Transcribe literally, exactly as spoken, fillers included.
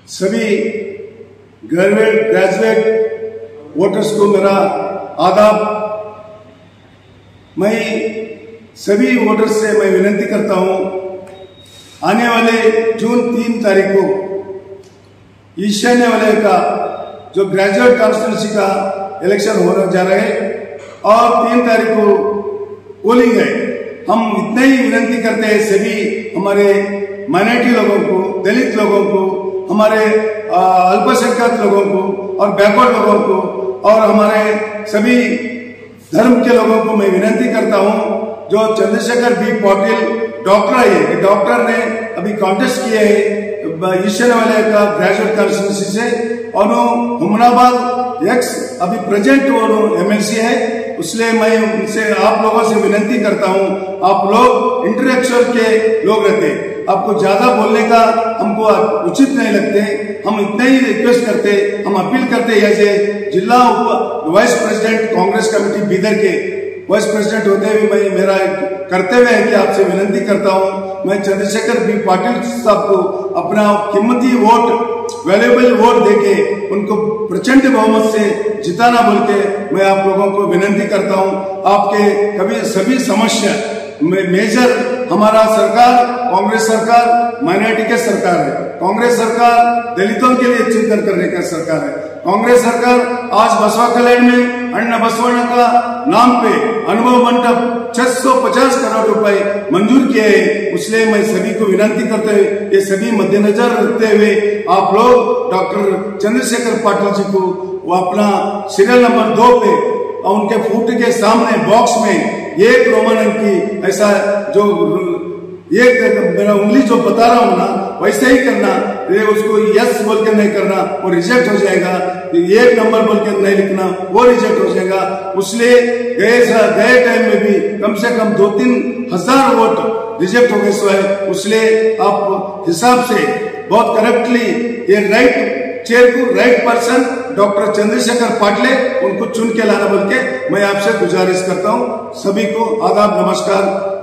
सभी graduate graduate voters को मेरा आदाब। मैं सभी वोटर्स से मैं विनती करता हूं, आने वाले जून तीन तारीख को ईशान्य वलय का जो ग्रेजुएट कॉन्स्टिट्यूंसी का इलेक्शन होने जा रहे हैं और तीन तारीख को पोलिंग है। हम इतना ही विनती करते हैं सभी हमारे माइनॉरिटी लोगों को, दलित लोगों को, हमारे अल्पसंख्यक लोगों को और बैकवर्ड लोगों को और हमारे सभी धर्म के लोगों को मैं विनती करता हूं, जो चंद्रशेखर बी पाटिल डॉक्टर है, डॉक्टर ने अभी कॉन्टेस्ट किए है ईशान्य वलय का ग्रेजुएट कॉन्स्टिट्यूंसी से और हुमनाबाद एक्स अभी प्रेजेंट वो एमएलसी है। इसलिए मैं उनसे आप लोगों से विनती करता हूं, आप लोग इंटेलेक्चुअल के लोग रहते, आपको ज्यादा बोलने का हमको उचित नहीं लगते। हम इतना ही रिक्वेस्ट करते, हम अपील करते ऐसे जिला vice president Congress committee Bidar के वाइस प्रेसिडेंट होते हुए मैं मेरा कर्तव्य है कि आपसे विनती करता हूं, मैं चंद्रशेखर बी पाटिल साहब को अपना कीमती वोट, वैल्यूएबल वोट देके उनको प्रचंड बहुमत से जिताना बोल के मैं आप लोगों को विनती करता हूं। आपके कभी सभी समस्या में मेजर हमारा सरकार, कांग्रेस सरकार माइनॉरिटी के सरकार है। कांग्रेस सरकार दलितों के लिए चिंतन करने का सरकार है। कांग्रेस सरकार आज बसवा कल्याण में अण्णा बसवಣ್ಣ का नाम पे अनुभव मंडप छह सौ पचास करोड़ रुपए मंजूर किए हैं। इसलिए मैं सभी को विनती करते हुए ये सभी मद्देनजर रखते हुए आप लोग डॉक्टर चंद्रशेखर पाटिल जी को वो अपना सीरियल नंबर दो पे और उनके फूट के सामने बॉक्स में एक रोमन अंक की ऐसा जो एक मेरा उंगली जो बता रहा हूं ना वैसे ही करना, ये उसको यस बोल के नहीं करना, वो रिजेक्ट हो जाएगा। एक नंबर बोल के नहीं लिखना, वो रिजेक्ट हो जाएगा। इसलिए गए गए टाइम में भी कम से कम दो तीन हजार वोट रिजेक्ट हो गए सो है। इसलिए आप हिसाब से बहुत करेक्टली ये राइट चेयर को, right person doctor Chandrashekhar Patil उनको चुन के लाना बोल के मैं आपसे गुजारिश करता हूं। सभी को आदाब, नमस्कार।